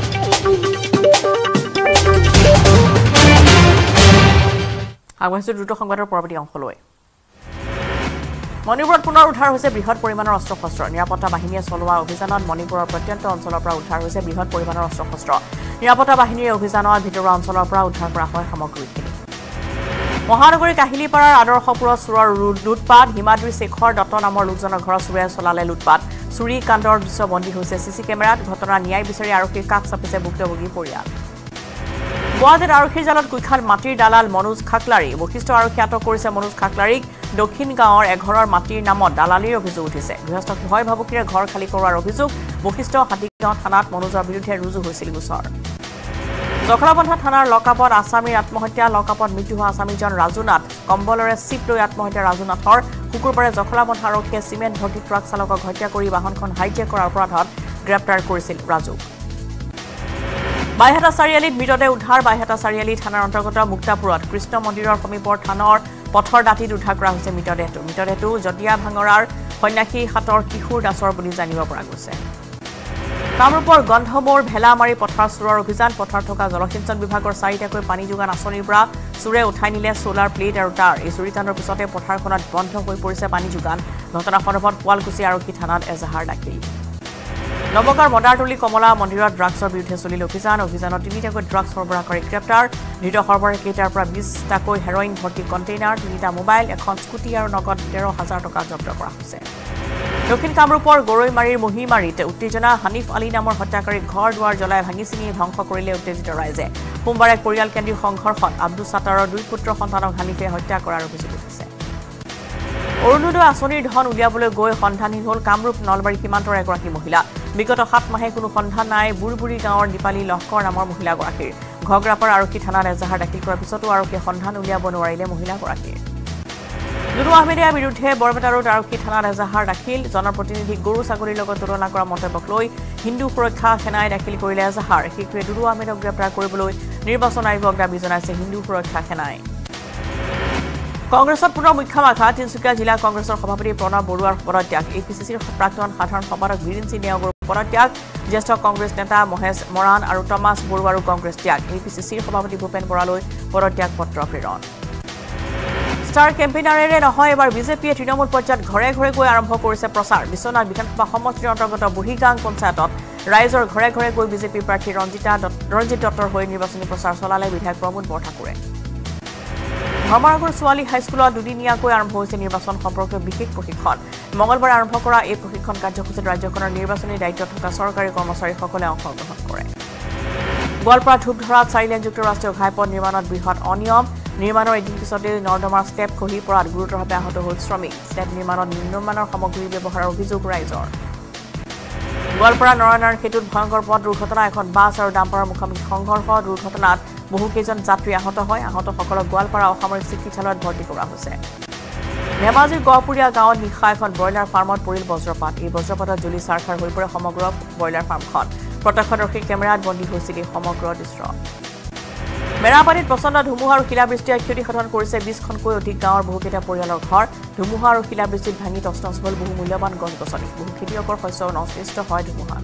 আগবাঢ়িছো দ্ৰুত সংবাদৰ পৰৱৰ্তী অংশলৈ মণিপুৰত পুনৰ উদ্ধাৰ হৈছে বৃহৎ পৰিমাণৰ অস্ত্ৰ শস্ত্ৰ নিৰাপত্তা বাহিনীয়ে চলোৱা অভিযানত মণিপুৰৰ প্ৰত্যন্ত অঞ্চলৰ পৰা উদ্ধাৰ হৈছে বৃহৎ পৰিমাণৰ অস্ত্ৰ শস্ত্ৰ নিৰাপত্তা বাহিনীৰ অভিযানত ভিতৰুৱা অঞ্চলৰ পৰা উদ্ধাৰ কৰা হয় সামগ্ৰীখিনি মহানগৰী কাহিলীপাৰাৰ আদৰ্শপুৰত চোৰৰ লুটপাট হিমাদ্ৰী শেখৰ দত্ত নামৰ লোকজনৰ ঘৰৰ চোৰে চলালে লুটপাট চুৰি কাণ্ডৰ দৃশ্য বন্দী হৈছে চিচি কেমেৰাত ঘটনা ন্যায় বিচাৰি আৰক্ষীৰ কাষ চাপিছে ভুক্তভোগী পৰিয়াল গুৱাহাটীত আৰক্ষীৰ জালত কুখ্যাত মাটিৰ দালাল মনোজ খাকলাৰী বশিষ্ঠ আৰক্ষীয়ে আটক কৰিছে মনোজ খাকলাৰীক দক্ষিণ গাঁৱৰ এঘৰৰ মাটিৰ নামত দালালিৰ অভিযোগ উঠিছে গৃহস্থক ভয় ভাবুকিৰে ঘৰ খালী কৰোৱাৰ অভিযোগ বশিষ্ঠ হাতীগাঁও থানাত মনোজৰ বিৰুদ্ধে ৰুজু হৈছিল গোচৰ জখলাবন্ধা থানাৰ লকআপত আছামীৰ আত্মহত্যা লকআপত মৃত্যু হোৱা আছামীজন ৰাজুনাথ কম্বলৰে চিপ লৈ আত্মহত্যা ৰাজুনাথৰ শুকুৰবাৰে জখলাবন্ধা আৰক্ষীয়ে চিমেণ্ট ভৰ্তি ট্ৰাক চালকক হত্যা কৰি বাহনখন হাইজেক কৰাৰ অপৰাধত গ্ৰেপ্তাৰ কৰিছিল ৰাজুক বাইহাটা চাৰিআলিত মৃতদেহ উদ্ধাৰ বাইহাটা চাৰিআলি থানাৰ অন্তৰ্গত মুক্তাপুৰত কৃষ্ণ মন্দিৰৰ সমীপৰ থানৰ পথৰ দাঁতিত উদ্ধাৰ কৰা হৈছে মৃতদেহটো মৃতদেহটো জটিয়া ভাঙৰাৰ সন্যাসী হাতৰ কিশোৰ দাসৰ বুলি জানিব পৰা গৈছে কামৰূপৰ গন্ধমোৰ ভেলামাৰী পথাৰ চোৰৰ অভিযান পথাৰ থকা জলসিঞ্চন বিভাগৰ চাৰিটাকৈ পানী যোগান আঁচনিৰ পৰা চোৰে উঠাই নিলে সোলাৰ প্লেট আৰু তাৰ এই চুৰিকাণ্ডৰ পিছতে পথাৰখনত বন্ধ হৈ পৰিছে পানী যোগান ঘটনা সন্দৰ্ভত শুৱালকুছি আৰক্ষী থানাত এজাহাৰ দাখিল নৱগাঁৱৰ মদাৰতলী কমলা মন্দিৰত ড্ৰাগছৰ বিৰুদ্ধে চলিল অভিযান অভিযানত তিনিটাকৈ ড্ৰাগছ সৰবৰাহকাৰী গ্ৰেপ্তাৰ ধৃত সৰবৰাহকেইটাৰ পৰা বিশটাকৈ হেৰইন ভৰ্তি কণ্টেইনাৰ তিনিটা মোবাইল এখন স্কুটি আৰু নগদ তেৰ হাজাৰ টকা জব্দ কৰা হৈছে দক্ষিণ কামৰূপৰ গৰৈমাৰীৰ মহিমাৰীত উত্তেজনা হানিফ আলী নামৰ হত্যাকাৰীক ঘৰ দুৱাৰ জ্বলাই ভাঙি চিঙি ধ্বংস কৰিলে উত্তেজিত ৰাইজে সোমবাৰে পৰিয়ালকেন্দ্ৰিক সংঘৰ্ষত আব্দুল ছাতাৰৰ দুই পুত্ৰ সন্তানক হানিফে হত্যা কৰাৰ অভিযোগ উঠিছে অৰুণোদয় আঁচনিৰ ধন উলিয়াবলৈ গৈ সন্ধানহীন হ'ল কামৰূপ নলবাৰী সীমান্তৰ এগৰাকী মহিলা বিগত সাত মাহে কোনো সন্ধান নাই বুৰবুৰী গাঁৱৰ দীপালী লহকৰ নামৰ মহিলাগৰাকীৰ ঘগ্ৰাপাৰ আৰক্ষী থানাত এজাহাৰ দাখিল কৰাৰ পিছতো আৰক্ষীয়ে সন্ধান উলিয়াব নোৱাৰিলে মহিলাগৰাকীৰ দুনু আহমেদিয়াৰ বিৰুদ্ধে বৰপেটা ৰোড আৰক্ষী থানাত এজাহাৰ দাখিল জনপ্ৰতিনিধিক গৰু ছাগলীৰ লগত তুলনা কৰা মন্তব্যক লৈ হিন্দু সুৰক্ষা সেনাই দাখিল কৰিলে এজাহাৰ শীঘ্ৰে দুনু আহমেদক গ্ৰেপ্তাৰ কৰিবলৈ নিৰ্বাচন আয়োগক দাবী জনাইছে হিন্দু সুৰক্ষা সেনাই কংগ্ৰেছত পুনৰ মুখ্যমাখা তিনিচুকীয়া জিলা কংগ্ৰেছৰ সভাপতি প্ৰণৱ বৰুৱাৰ পদত্যাগ এ পি চি চিৰ প্ৰাক্তন সাধাৰণ সম্পাদক বীৰেন সিং নেওগৰ পদত্যাগ জ্যেষ্ঠ কংগ্ৰেছ নেতা মহেশ মৰাণ আৰু টমাছ বৰুৱাৰো কংগ্ৰেছ ত্যাগ এ পি চি চিৰ সভাপতি ভূপেন বৰালৈ পদত্যাগ পত্ৰ প্ৰেৰণ ষ্টাৰ কেম্পেইনাৰেৰে নহয় এবাৰ বিজেপিয়ে তৃণমূল পৰ্যায়ত ঘৰে ঘৰে গৈ আৰম্ভ কৰিছে প্ৰচাৰ বিশ্বনাথ বিধানসভা সমষ্টিৰ অন্তৰ্গত বুঢ়ীগাং পঞ্চায়তত ৰাইজৰ ঘৰে ঘৰে গৈ বিজেপি প্ৰাৰ্থী ৰঞ্জিতা ৰঞ্জিত দত্তৰ হৈ নিৰ্বাচনী প্ৰচাৰ চলালে বিধায়ক প্ৰমোদ বৰঠাকুৰে ধৰ্মনগৰ ছোৱালী হাইস্কুলত দুদিনীয়াকৈ আৰম্ভ হৈছে নিৰ্বাচন সম্পৰ্কীয় বিশেষ প্ৰশিক্ষণ মঙলবাৰে আৰম্ভ কৰা এই প্ৰশিক্ষণ কাৰ্যসূচীত ৰাজ্যখনৰ নিৰ্বাচনী দায়িত্বত থকা চৰকাৰী কৰ্মচাৰীসকলে অংশগ্ৰহণ কৰে গোৱালপাৰা ধূপধৰাত চাৰিলেনযুক্ত ৰাষ্ট্ৰীয় ঘাইপথ নিৰ্মাণত বৃহৎ অনিয়ম নিৰ্মাণৰ এদিন পিছতে নৰ্দমাৰ ষ্টেপ খহি পৰাত গুৰুতৰভাৱে আহত হ'ল শ্ৰমিক ষ্টেপ নিৰ্মাণত নিম্নমানৰ সামগ্ৰী ব্যৱহাৰৰ অভিযোগ ৰাইজৰ গোৱালপাৰা নৰায়ণৰ সেতুত ভয়ংকৰ পথ দুৰ্ঘটনা এখন বাছ আৰু ডাম্পাৰৰ মুখামুখি সংঘৰ্ষ দুৰ্ঘটনাত বহুকেইজন যাত্ৰী আহত হয় আহতসকলক গোৱালপাৰা অসামৰিক চিকিৎসালয়ত ভৰ্তি কৰা হৈছে ধেমাজিৰ গহপুৰীয়া গাঁৱত নিশা এখন ব্ৰইলাৰ ফাৰ্মত পৰিল বজ্ৰপাত এই বজ্ৰপাতত জ্বলি চাৰখাৰ হৈ পৰে সমগ্ৰ ব্ৰইলাৰ ফাৰ্মখন প্ৰত্যক্ষদৰ্শী কেমেৰাত বন্দী হৈছিল এই সমগ্ৰ দৃশ্য মেৰাপানীত প্ৰচণ্ড ধুমুহা আৰু শিলাবৃষ্টিয়ে ক্ষতিসাধন কৰিছে বিশখনকৈ অধিক গাঁৱৰ বহুকেইটা পৰিয়ালৰ ঘৰ ধুমুহা আৰু শিলাবৃষ্টিত ভাঙি তছনছ হ'ল বহু মূল্যৱান গছ গছনি বহু খেতিয়কৰ শস্য নষ্ট হয় ধুমুহা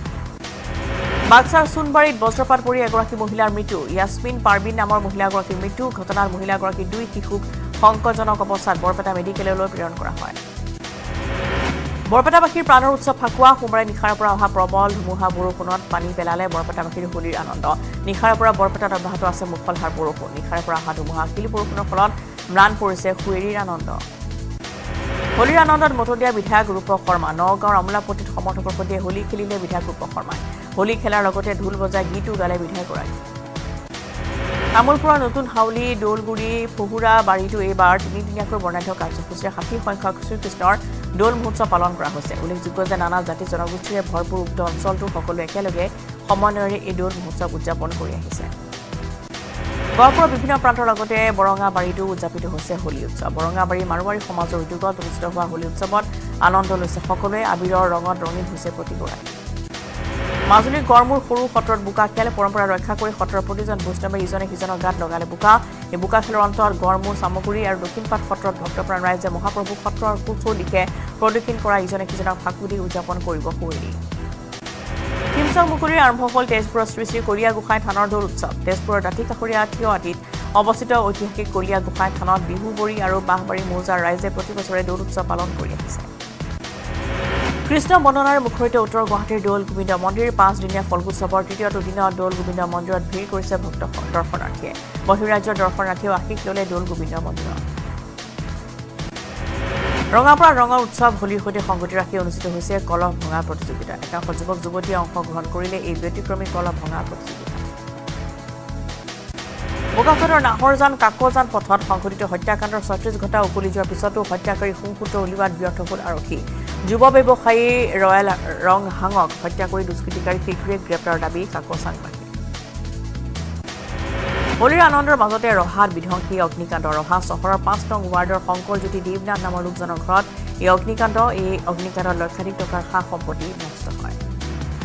বাক্সাৰ সোণবাৰীত বজ্ৰপাত পৰি এগৰাকী মহিলাৰ মৃত্যু ইয়াছমিন পাৰবিন নামৰ মহিলাগৰাকীৰ মৃত্যু ঘটনাত মহিলাগৰাকী দুই শিশুক সংকটজনক অৱস্থাত বৰপেটা মেডিকেললৈ প্ৰেৰণ কৰা হয় বৰপেটাবাসীৰ প্ৰাণৰ উৎসৱ ফাকুৱা সোমবাৰে নিশাৰ পৰা অহা প্ৰবল ধুমুহা বৰষুণত পানী পেলালে বৰপেটাবাসীৰ হোলীৰ আনন্দ নিশাৰ পৰা বৰপেটাত অব্যাহত আছে মুখলধাৰ বৰষুণ নিশাৰ পৰা অহা ধুমুহা শিল বৰষুণৰ ফলত ম্লান পৰিছে সুৱেৰীৰ আনন্দ হোলীৰ আনন্দত মতলীয়া বিধায়ক ৰূপক শৰ্মা নগাঁৱৰ আমোলাপট্টিত সমৰ্থকৰ সৈতে হোলী খেলিলে বিধায়ক ৰূপক শৰ্মাই হোলী খেলাৰ লগতে ঢোল বজাই গীতো গালে বিধায়কগৰাকী তামোলপুৰৰ নতুন হাউলি দৌলগুৰি ফুহুৰা বাৰীতো এইবাৰ তিনিদিনীয়াকৈ বৰ্ণাঢ্য কাৰ্যসূচীৰে ষাঠি সংখ্যক শ্ৰীকৃষ্ণৰ দৌল মহোৎসৱ পালন কৰা হৈছে উল্লেখযোগ্য যে নানা জাতি জনগোষ্ঠীৰে ভৰপূৰ উক্ত অঞ্চলটো সকলো একেলগে সমন্বয়েৰে এই দৌল মহোৎসৱ উদযাপন কৰি আহিছে গহপুৰৰ বিভিন্ন প্ৰান্তৰ লগতে বৰঙাবাৰীতো উদযাপিত হৈছে হোলী উৎসৱ বৰঙাবাৰী মাৰোৱাৰী সমাজৰ উদ্যোগত অনুষ্ঠিত হোৱা হোলী উৎসৱত আনন্দ লৈছে সকলোৱে আবিৰৰ ৰঙত ৰঙীন হৈছে প্ৰতিগৰাকী মাজুলীৰ গড়মূৰ সৰু সত্ৰত বোকা খেল পৰম্পৰা ৰক্ষা কৰি সত্ৰৰ প্ৰতিজন বৈষ্ণৱে ইজনে সিজনৰ গাত লগালে বোকা এই বোকা খেলৰ অন্তত গড়মূৰ চামগুৰি আৰু দক্ষিণপাট সত্ৰত ভক্তপ্ৰাণ ৰাইজে মহাপ্ৰভু সত্ৰৰ কুচৌ দিশে প্ৰদক্ষিণ কৰা ইজনে সিজনক ফাকু দি উদযাপন কৰিব শুৱেৰী থিমচং মুকলিৰ আৰম্ভ হ'ল তেজপুৰৰ শ্ৰী শ্ৰী কলীয়া গোসাঁই থানৰ দৌল উৎসৱ তেজপুৰৰ দাঁতিকাষৰীয়া থিয়আটিত অৱস্থিত ঐতিহাসিক কলীয়া গোসাঁই থানত বিহুবৰী আৰু বাঁহবাৰী মৌজাৰ ৰাইজে প্ৰতি বছৰে দৌল উৎসৱ পালন কৰি আহিছে কৃষ্ণ বন্দনাৰে মুখৰিত উত্তৰ গুৱাহাটীৰ দৌল গোবিন্দ মন্দিৰ পাঁচদিনীয়া ফলগোৎসৱৰ তৃতীয়টো দিনত দৌল গোবিন্দ মন্দিৰত ভিৰ কৰিছে ভক্ত দৰ্শনাৰ্থীয়ে বহিৰাজ্যৰ দৰ্শনাৰ্থীয়েও আশীষ ল'লে দৌল গোবিন্দ মন্দিৰত ৰঙাপাৰা ৰঙৰ উৎসৱ হোলীৰ সৈতে সংগতি ৰাখি অনুষ্ঠিত হৈছে কলহ ভঙা প্ৰতিযোগিতা একাংশ যুৱক যুৱতীয়ে অংশগ্ৰহণ কৰিলে এই ব্যতিক্ৰমী কলহ ভঙা প্ৰতিযোগিতা বোকাখাটৰ নাহৰজান কাকজান পথত সংঘটিত হত্যাকাণ্ডৰ ছয়ত্ৰিশ ঘণ্টা উকলি যোৱাৰ পিছতো হত্যাকাৰী সুংসূত্ৰ উলিওৱাত ব্যৰ্থ হ'ল আৰক্ষী যুৱ ব্যৱসায়ী ৰয়েল ৰং হাঙক হত্যা কৰি দুষ্কৃতিকাৰী শীঘ্ৰে গ্ৰেপ্তাৰৰ দাবী কাকচাংবাসী হোলীৰ আনন্দৰ মাজতে ৰহাত বিধ্বংসী অগ্নিকাণ্ড ৰহা চহৰৰ পাঁচ নং ৱাৰ্ডৰ শংকৰজ্যোতি দেৱনাথ নামৰ লোকজনৰ ঘৰত এই অগ্নিকাণ্ড এই অগ্নিকাণ্ডত লক্ষাধিক টকাৰ সা সম্পত্তি নষ্ট হয়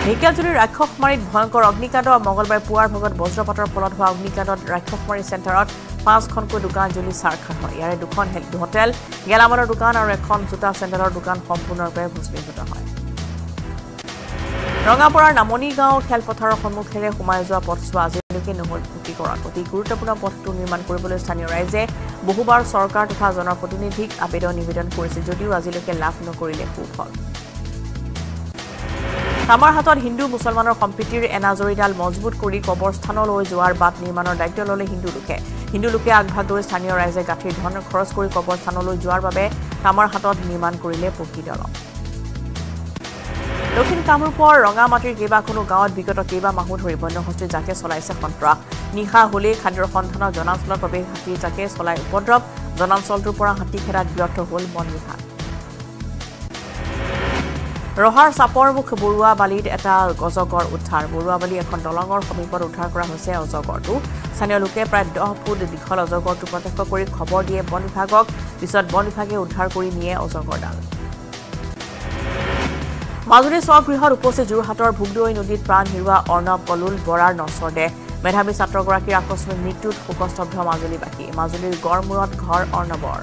ঢেকিয়াজুলিৰ ৰাক্ষসমাৰীত ভয়ংকৰ অগ্নিকাণ্ড মঙলবাৰে পুৱাৰ ভাগত বজ্ৰপাতৰ ফলত হোৱা অগ্নিকাণ্ডত ৰাক্ষসমাৰী চেণ্টাৰত পাঁচখনকৈ দোকান জ্বলি চাৰখাৰ হয় ইয়াৰে দুখন হোটেল গেলামালৰ দোকান আৰু এখন জোতা চেণ্ডেলৰ দোকান সম্পূৰ্ণৰূপে ভস্মীভূত হয় ৰঙাপাৰাৰ নামনি গাঁও খেলপথাৰৰ সন্মুখেৰে সোমাই যোৱা পথছোৱা আজিলৈকে নহল পকীকৰণ অতি গুৰুত্বপূৰ্ণ পথটো নিৰ্মাণ কৰিবলৈ স্থানীয় ৰাইজে বহুবাৰ চৰকাৰ তথা জনপ্ৰতিনিধিক আবেদন নিবেদন কৰিছিল যদিও আজিলৈকে লাভ নকৰিলে সুফল আমাৰ হাতত হিন্দু মুছলমানৰ সম্প্ৰীতিৰ এনাজৰীডাল মজবুত কৰি কবৰস্থানলৈ যোৱাৰ বাট নিৰ্মাণৰ দায়িত্ব ল'লে হিন্দু লোকে হিন্দু লোকে আগভাগ লৈ স্থানীয় ৰাইজে গাঁঠিৰ ধন খৰচ কৰি কবৰস্থানলৈ যোৱাৰ বাবে আমাৰ হাতত নিৰ্মাণ কৰিলে পকী দলং দক্ষিণ কামৰূপৰ ৰঙামাটিৰ কেইবাখনো গাঁৱত বিগত কেইবা মাহ ধৰি বন্যহস্তীৰ জাকে চলাইছে সন্ত্ৰাস নিশা হ'লেই খাদ্যৰ সন্ধানত জনাঞ্চলত প্ৰৱেশ হাতীৰ জাকে চলাই উপদ্ৰৱ জনাঞ্চলটোৰ পৰা হাতী খেদাত ব্যৰ্থ হ'ল বন বিভাগ ৰহাৰ চাপৰমুখ বৰুৱাবালিত এটা অজগৰ উদ্ধাৰ বৰুৱাবালি এখন দলঙৰ সমীপত উদ্ধাৰ কৰা হৈছে অজগৰটো স্থানীয় লোকে প্ৰায় দহ ফুট দীঘল অজগৰটো প্ৰত্যক্ষ কৰি খবৰ দিয়ে বন বিভাগক পিছত বন বিভাগে উদ্ধাৰ কৰি নিয়ে অজগৰডাল মাজুলী স্বগৃহত উপস্থিত যোৰহাটৰ ভোগদৈ নদীত প্ৰাণ হেৰুওৱা অৰ্ণৱ কলুল বৰাৰ নচৰদে মেধাৱী ছাত্ৰগৰাকীৰ আকস্মিক মৃত্যুত শোকস্তব্ধ মাজুলীবাসী মাজুলীৰ গড়মূৰত ঘৰ অৰ্ণৱৰ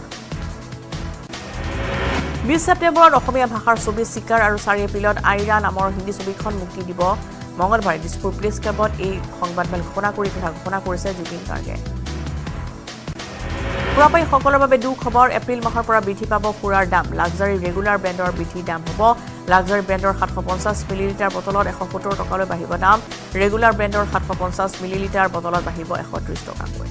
বিশ ছেপ্টেম্বৰত অসমীয়া ভাষাৰ ছবি চিকাৰ আৰু চাৰি এপ্ৰিলত আইৰা নামৰ হিন্দী ছবিখন মুক্তি দিব মঙলবাৰে দিছপুৰ প্ৰেছ ক্লাবত এই সংবাদমেল ঘোষণা কৰি কথা ঘোষণা কৰিছে জুবিন গাৰ্গে সুৰাপায়ীসকলৰ বাবে দুখবৰ এপ্ৰিল মাহৰ পৰা বৃদ্ধি পাব সুৰাৰ দাম লাক্সাৰী ৰেগুলাৰ ব্ৰেণ্ডৰ বৃদ্ধি দাম হ'ব লাক্সাৰী ব্ৰেণ্ডৰ সাতশ পঞ্চাছ মিলিলিটাৰ বটলত এশ সত্তৰ টকালৈ বাঢ়িব দাম ৰেগুলাৰ ব্ৰেণ্ডৰ সাতশ পঞ্চাছ মিলিলিটাৰ বটলত বাঢ়িব এশ ত্ৰিছ টকাকৈ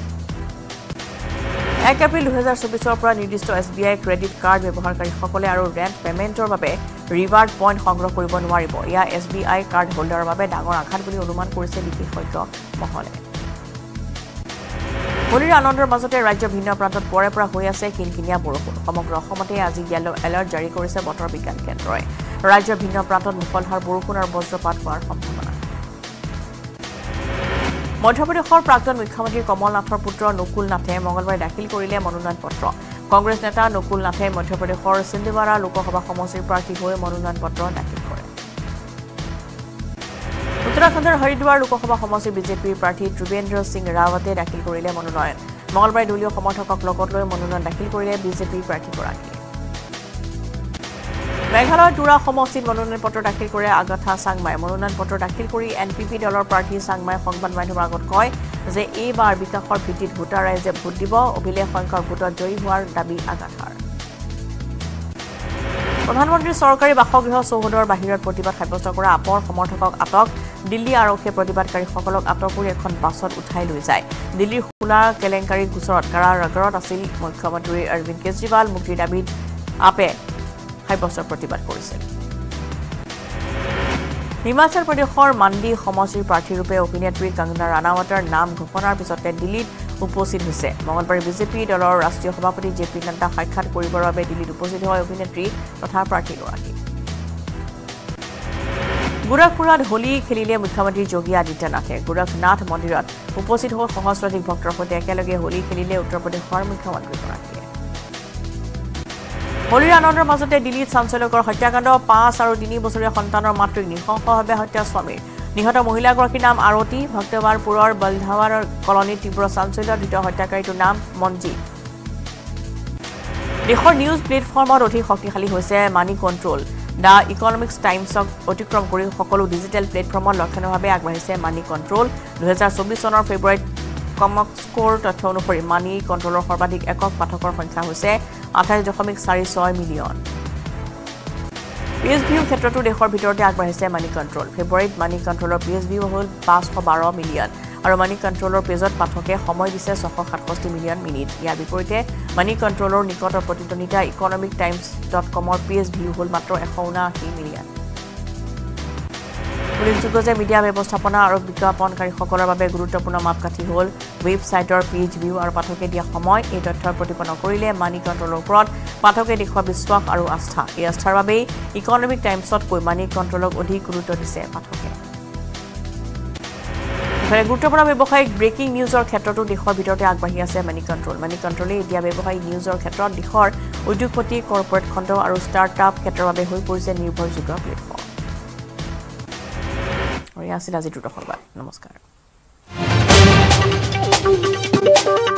এক এপ্ৰিল দুহেজাৰ চৌবিছৰ পৰা নিৰ্দিষ্ট S B I credit card ব্যৱহাৰকাৰীসকলে আৰু ৰেণ্ট পেমেণ্টৰ বাবে ৰিৱাৰ্ড পইণ্ট সংগ্ৰহ কৰিব নোৱাৰিব এয়া এছ বি আই কাৰ্ড হোল্ডাৰৰ বাবে ডাঙৰ আঘাত বুলি অনুমান কৰিছে বিশেষজ্ঞ মহলে হোলীৰ আনন্দৰ মাজতে ৰাজ্যৰ ভিন্ন প্ৰান্তত পৰে পৰা হৈ আছে কিনকিনীয়া বৰষুণ সমগ্ৰ অসমতে আজি য়েলো এলাৰ্ট জাৰি কৰিছে বতৰ বিজ্ঞান কেন্দ্ৰই ৰাজ্যৰ ভিন্ন প্ৰান্তত মুষলধাৰ বৰষুণ আৰু বজ্ৰপাত হোৱাৰ সম্ভাৱনা মধ্যপ্ৰদেশৰ প্ৰাক্তন মুখ্যমন্ত্ৰী কমল নাথৰ পুত্ৰ নকুল নাথে মঙলবাৰে দাখিল কৰিলে মনোনয়ন পত্ৰ কংগ্ৰেছ নেতা নকুল নাথে মধ্যপ্ৰদেশৰ সিন্দেৱাৰা লোকসভা সমষ্টিৰ প্ৰাৰ্থী হৈ মনোনয়ন পত্ৰ দাখিল কৰে উত্তৰাখণ্ডৰ হৰিদ্বাৰ লোকসভা সমষ্টিৰ বিজেপিৰ প্ৰাৰ্থী ত্ৰিবেন্দ্ৰ সিং ৰাৱতে দাখিল কৰিলে মনোনয়ন মঙলবাৰে দলীয় সমৰ্থকক লগত লৈ মনোনয়ন দাখিল কৰিলে বিজেপিৰ প্ৰাৰ্থীগৰাকীয়ে মেঘালয়ৰ তুৰা সমষ্টিত মনোনয়ন পত্ৰ দাখিল কৰে আগাথা চাংমাই মনোনয়ন পত্ৰ দাখিল কৰি এন পি পি দলৰ প্ৰাৰ্থী চাংমাই সংবাদ মাধ্যমৰ আগত কয় যে এইবাৰ বিকাশৰ ভিত্তিত ভোটাৰ ৰাইজে ভোট দিব অভিলেখ সংখ্যক ভোটত জয়ী হোৱাৰ দাবী আগাথাৰ প্ৰধানমন্ত্ৰীৰ চৰকাৰী বাসগৃহ চৌহদৰ বাহিৰত প্ৰতিবাদ সাব্যস্ত কৰা আপৰ সমৰ্থকক আটক দিল্লী আৰক্ষীয়ে প্ৰতিবাদকাৰীসকলক আটক কৰি এখন বাছত উঠাই লৈ যায় দিল্লীৰ খোলা কেলেংকাৰীৰ গোচৰত কাৰাগাৰত আছিল মুখ্যমন্ত্ৰী অৰবিন্দ কেজৰিৱাল মুক্তিৰ দাবীত আপে সাব্যস্ত প্ৰতিবাদ কৰিছিল হিমাচল প্ৰদেশৰ মাণ্ডি সমষ্টিৰ প্ৰাৰ্থীৰূপে অভিনেত্ৰী কংগনা ৰাণাৱতৰ নাম ঘোষণাৰ পিছতে দিল্লীত উপস্থিত হৈছে মঙলবাৰে বিজেপি দলৰ ৰাষ্ট্ৰীয় সভাপতি জে পি নাড্ডা সাক্ষাৎ কৰিবৰ বাবে দিল্লীত উপস্থিত হয় অভিনেত্ৰী তথা প্ৰাৰ্থীগৰাকী গোৰখপুৰত হোলী খেলিলে মুখ্যমন্ত্ৰী যোগী আদিত্যনাথে গোৰখনাথ মন্দিৰত উপস্থিত হৈ সহস্ৰাধিক ভক্তৰ সৈতে একেলগে হোলী খেলিলে উত্তৰ প্ৰদেশৰ মুখ্যমন্ত্ৰীগৰাকীয়ে হোলীৰ আনন্দৰ মাজতে দিল্লীত চাঞ্চল্যকৰ হত্যাকাণ্ড পাঁচ আৰু তিনি বছৰীয়া সন্তানৰ মাতৃক নৃশংসভাৱে হত্যা স্বামীৰ নিহত মহিলাগৰাকীৰ নাম আৰতী ভক্তৱাৰপুৰৰ বলধাৱাৰ কলনীত তীব্ৰ চাঞ্চল্য ধৃত হত্যাকাৰীটোৰ নাম মঞ্জিত দেশৰ নিউজ প্লেটফৰ্মত অধিক শক্তিশালী হৈছে মানি কণ্ট্ৰল দ্য ইকনমিক্স টাইমছক অতিক্ৰম কৰি সকলো ডিজিটেল প্লেটফৰ্মত লক্ষণীয়ভাৱে আগবাঢ়িছে মানি কণ্ট্ৰল দুহেজাৰ চৌবিছ চনৰ ফেব্ৰুৱাৰীত কমস্ক'ৰ তথ্য অনুসৰি মানি কণ্ট্ৰলৰ সৰ্বাধিক একক পাঠকৰ সংখ্যা হৈছে আঠাইছ দশমিক চাৰি ছয় মিলিয়ন পেজ ভিউ ক্ষেত্ৰতো দেশৰ ভিতৰতে আগবাঢ়িছে মানি কণ্ট্ৰল ফেব্ৰুৱাৰীত মানি কণ্ট্ৰলৰ পেজ ভিউ হ'ল পাঁচশ বাৰ মিলিয়ন আৰু মানি কণ্ট্ৰলৰ পেজত পাঠকে সময় দিছে ছশ সাতষষ্ঠি মিলিয়ন মিনিট ইয়াৰ বিপৰীতে মানি কণ্ট্ৰলৰ নিকটৰ প্ৰতিদ্বন্দ্বিতা ইকনমিক টাইমছ ডট কমৰ পেজ ভিউ হ'ল মাত্ৰ এশ ঊনাশী মিলিয়ন উল্লেখযোগ্য যে মিডিয়া ব্যৱস্থাপনা আৰু বিজ্ঞাপনকাৰীসকলৰ বাবে গুৰুত্বপূৰ্ণ মাপকাঠি হ'ল ৱেবছাইটৰ পেজ ভিউ আৰু পাঠকে দিয়া সময় এই তথ্যৰ প্ৰতিপন্ন কৰিলে মানি কণ্ট্ৰলৰ ওপৰত পাঠকে দেখুওৱা বিশ্বাস আৰু আস্থা এই আস্থাৰ বাবেই ইকনমিক টাইমছতকৈ মানি কণ্ট্ৰলক অধিক গুৰুত্ব দিছে পাঠকে গুৰুত্বপূৰ্ণ ব্যৱসায়িক ব্ৰেকিং নিউজৰ ক্ষেত্ৰতো দেশৰ ভিতৰতে আগবাঢ়ি আছে মানি কণ্ট্ৰল মানি কণ্ট্ৰলে এতিয়া ব্যৱসায়িক নিউজৰ ক্ষেত্ৰত দেশৰ উদ্যোগপতি কৰ্পৰেট খণ্ড আৰু ষ্টাৰ্টআপ ক্ষেত্ৰৰ বাবে হৈ পৰিছে নিৰ্ভৰযোগ্য প্লেটফৰ্ম আছিল আজি দ্ৰুত সংবাদ নমস্কাৰ